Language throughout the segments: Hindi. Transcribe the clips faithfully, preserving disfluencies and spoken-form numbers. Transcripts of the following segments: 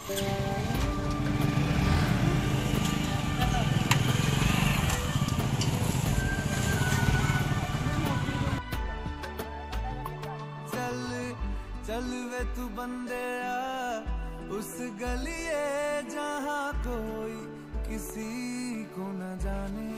चल वे तू बंदे उस गलिए जहाँ कोई किसी को न जाने।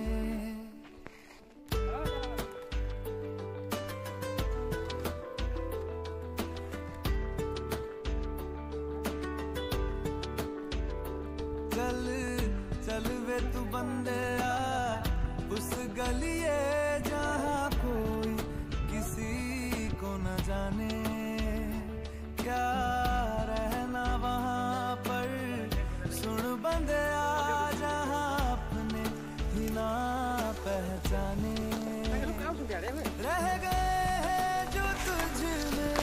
चल चल वे तू बंदे उस गलिए जहाँ कोई किसी को न जाने। क्या रहना वहाँ पर सुन बंदे जहाँ अपने ही ना पहचाने। रह गए हैं जो तुझ में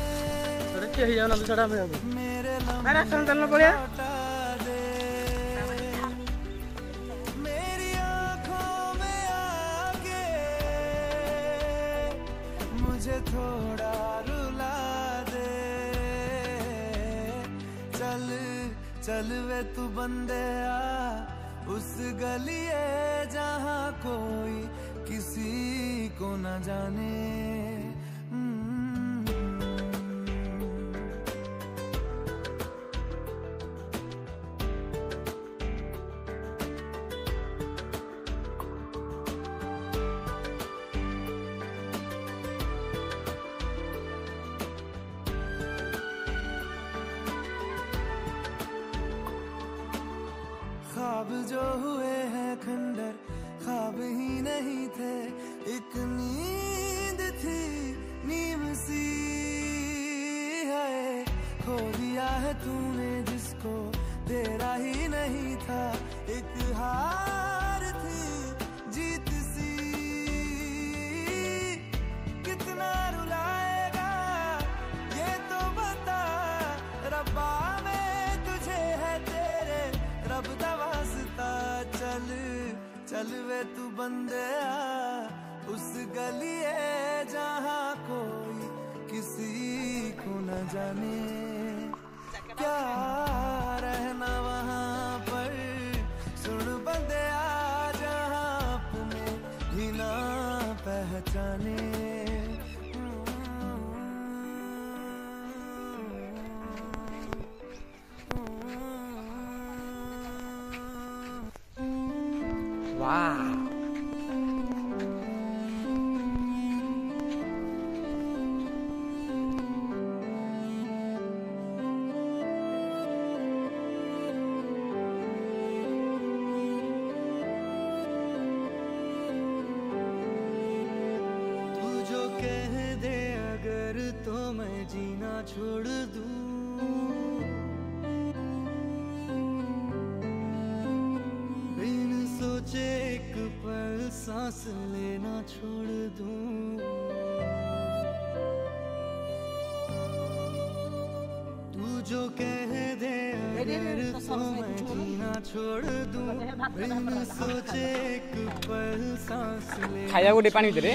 मेरे लम्हे लौटा दे। मेरी आँखों में आके मुझे थोड़ा रुला दे। चल चल वे तू बंदे उस गलिए जहाँ कोई किसी को न जाने। ख्वाब जो हुए हैं खंडर ख्वाब ही नहीं थे, एक नींद थी नीम सी है। खो दिया है तूने जिसको तेरा ही नहीं था, एक हार थी जीत सी। कितना रुलाएगा ये तो बता रब्बा में तुझे है तेरे रब दा वास्ता। चल चल वे तू बंदे उस गलिए जहाँ कोई किसी को न जाने। क्या रहना वहाँ पर सुन बंदे जहाँ अपने ही ना पहचाने। वाह तू जो कह दे अगर तो मैं जीना छोड़ दूं। एक पल सांस लेना छोड़ दूं। तू जो कह दे अगर तो मैं जीना छोड़ दूं। बिन सोचे एक पल सांस लेना। खाया गोटे पानी भीतर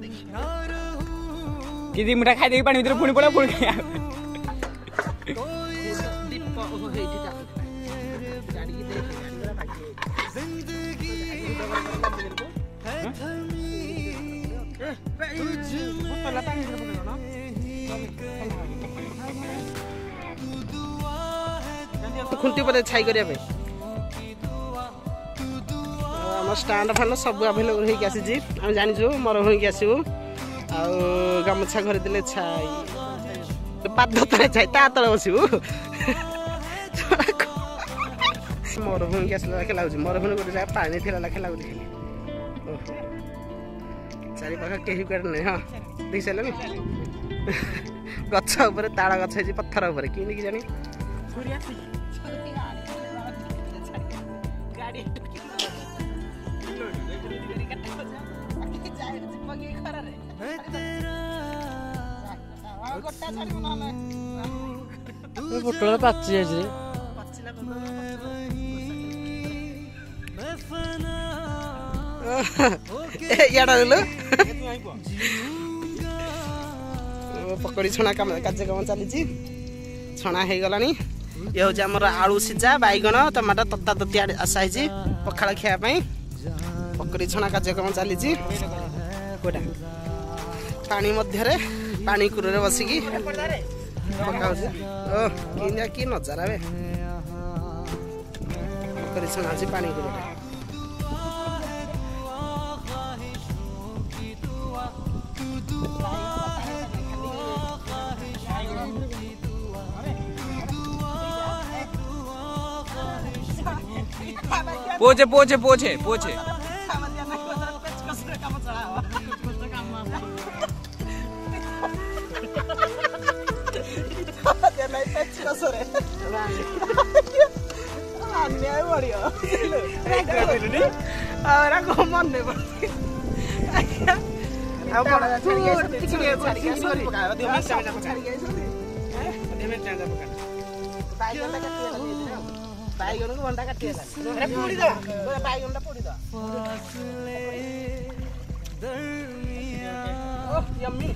किसी मुठा खाई देगी पानी भीतर पुणी पड़ा पुणी खाया। खुंटी पर छाई करिया पे आम स्टाण्ड फान सब आभेलेबल होइक आसी आम जानिछु मोर होइक आसबु आ गामछा घर देले छाई पाद तले छाई ता तले बसिबु मोर होइक आसला लाखे लागु मोर होइक गोटे जाय पानी थिला लाखे लागु चारि पाखा केही कर नै हां देख सले गछ ऊपर ताड़ा गछ है पत्थर ऊपर कि कि जानी पोटल पाची जाए पकड़ी छणा काम କାର୍ଯ୍ୟ କାମ ଚାଲିଛି ଛଣା ହେଇଗଲାଣି ये हूँ आमर आलू सीझा बैगण टमाटो तत्ता तत्ती आसाई पखाड़ खायापाई पकड़ी छणा कार्यक्रम चली पानी मध्य पानी कूरे बसिकी पका कि नजारा बे पकड़ी छणा पानी कूरे पोछे पोछे पोछे पोछे बैगन को भंडा काटी अरे पोड़ी दो बैगनटा पोड़ी दो ओह यम्मी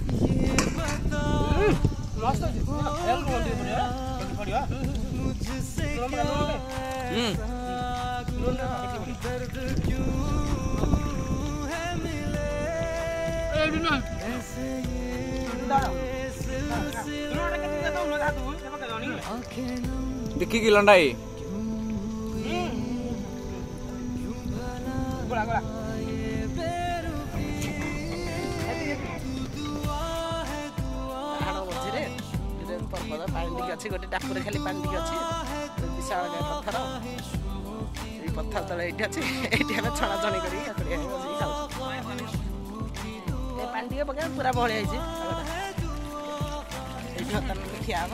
मस्त है हेल को दे पड़िया पड़िया हम्म दर्द क्यों है मिले ए बिना ऐसे डिक्की की लंडाई गोला गोला पर्वत पानी टी अच्छी गोटे टाकुरे खाली पानी टी अच्छी विशाल पत्थर ये पत्थर तले ये अच्छी ये आम छणा छणी कर पानी टी पका पूरा बहली आई खिया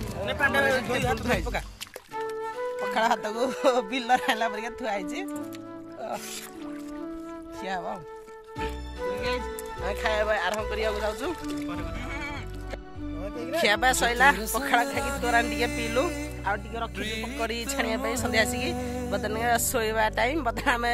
पखाड़ हाथ को बिल रहा परिका थुआई खिया खाया आरंभ करने जाऊँ खियापा सैला पखाड़ खाई तोरान टे पीलु आउ टे रखी पकड़ी छाणिया सन्ध्या आसिक बर्तमान शोवा टाइम बर्तमान आम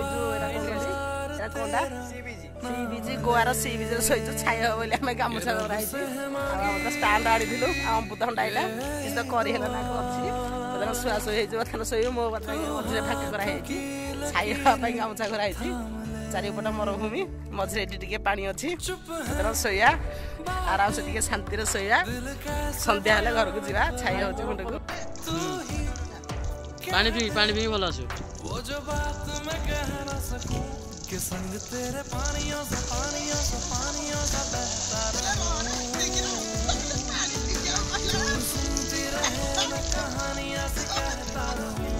शोचा सी बीच गोवार सी बीच शोचु छाई हम बोली आम गामुछा कराई स्टाण्ड आनी अमृतभंडा आइला किसी तो कर अच्छी बर्तमान शुआ शुई बर्तमान शोब मो बर्तमान मझे फाँक कराई छाई हाँपाई गामुछा कराई चारिपट मरुभूमि मझे टे पानी अच्छी बर्तमान शोया आराम से टे शांति शोया सन्ध्या हेल्ले घर को जावा छाई हो मुंड को पानी पी पानी पी भल आसु कि संग तेरे पानियों से पानियों से पानियों से बहता रहूं सुनती रहे मैं कहानियां से कहता रहूं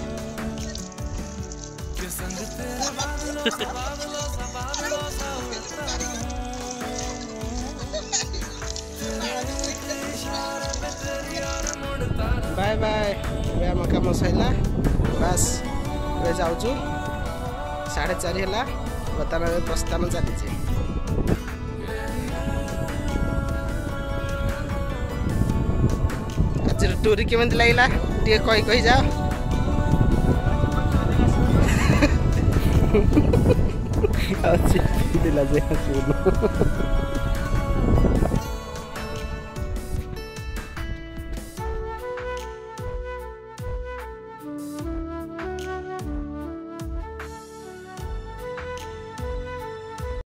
कि संग तेरे बादलों से बादलों से बादलों से उड़ता रहूं तेरे इशारे पे तेरी ओर मुड़ता रहूं बाय बाय हम काम सैला बस वे जाऊँ साढ़े चार है बर्तमान प्रस्थान चली आज टूरी केमती लगला टे कही कही जाओ अच्छी